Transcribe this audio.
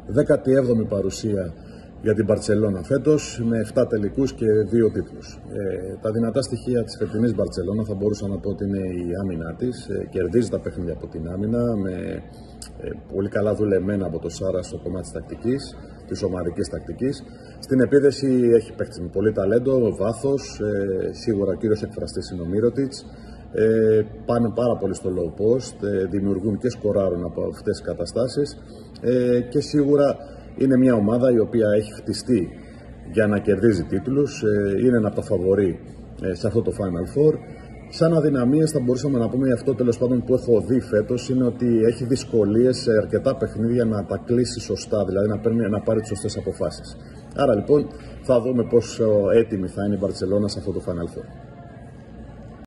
17η παρουσία για την Μπαρτσελώνα φέτος, με 7 τελικούς και 2 τίτλους. Τα δυνατά στοιχεία της φετινής Μπαρτσελώνα θα μπορούσα να πω ότι είναι η άμυνά της. Κερδίζει τα παιχνίδια από την άμυνα, με πολύ καλά δουλεμένα από το Σάρα στο κομμάτι της τακτικής, της ομαδικής τακτικής. Στην επίδεση έχει παίκτες με πολύ ταλέντο, βάθος, σίγουρα ο κύριος εκφραστής είναι ο Μύρωτιτς. Πάνε πάρα πολύ στο low post, δημιουργούν και σκοράρουν από αυτές τις καταστάσεις και σίγουρα είναι μια ομάδα η οποία έχει χτιστεί για να κερδίζει τίτλους, είναι ένα από τα φαβορί σε αυτό το Final Four. Σαν αδυναμίες θα μπορούσαμε να πούμε, αυτό τέλος πάντων που έχω δει φέτος, είναι ότι έχει δυσκολίες σε αρκετά παιχνίδια να τα κλείσει σωστά, δηλαδή να πάρει τις σωστές αποφάσεις. Άρα λοιπόν θα δούμε πόσο έτοιμη θα είναι η Μπαρτσελώνα σε αυτό το Final Four.